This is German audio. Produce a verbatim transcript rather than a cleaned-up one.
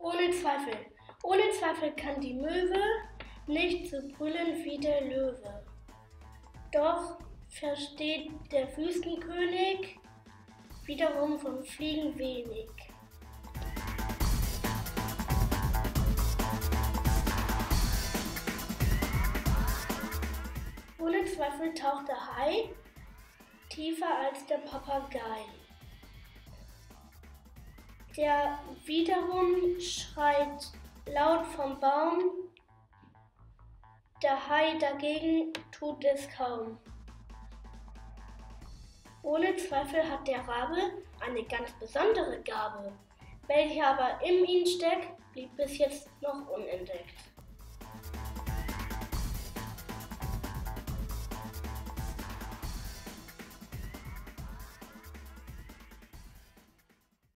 Ohne Zweifel. Ohne Zweifel kann die Möwe nicht so brüllen wie der Löwe. Doch versteht der Wüstenkönig wiederum vom Fliegen wenig. Ohne Zweifel taucht der Hai tiefer als der Papagei. Der wiederum schreit laut vom Baum, der Hai dagegen tut es kaum. Ohne Zweifel hat der Rabe eine ganz besondere Gabe, welche aber in ihm steckt, blieb bis jetzt noch unentdeckt.